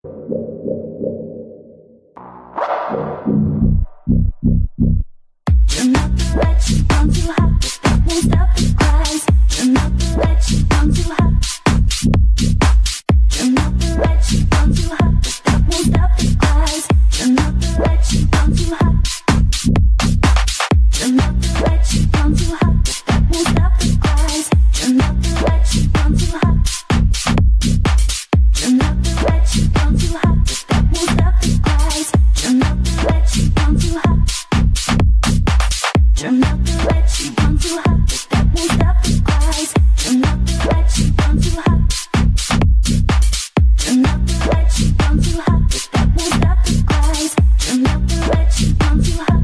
Turn up the lights, I'm too hot, that won't stop the cries. Turn up the lights, I'm too hot. Turn up the lights, I'm too hot, that won't stop the cries. Turn up the lights, I'm too hot. Turn up the lights, I'm too hot, that won't stop the cries. Turn up the lights, I'm too hot. Turn up the lights, I'm too hot, that won't stop the cries. Turn up the lights, I'm too hot. Turn up the lights, I'm too hot, that won't stop the cries. Turn up the lights, I'm too hot. Turn up the lights, I'm too hot, that won't stop the cries. Turn up the lights, I'm too hot.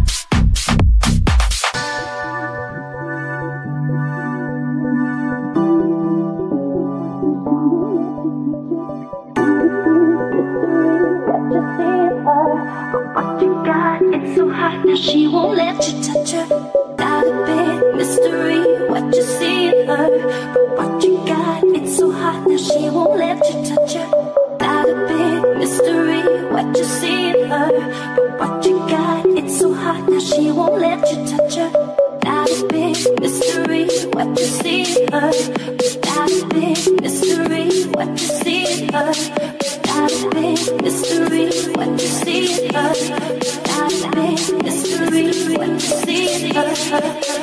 What you got? It's so hot now she won't let you touch her. Got a big mystery, what you see in her. But what you got? It's so hot now she won't let you touch her. Got a big mystery, what you see in her. But what you got? It's so hot now she won't let you touch her. Got a big mystery, what you see in her. Got a big mystery, what you see in her. Got a big mystery, what you see in her. Got a big mystery, what you see in her.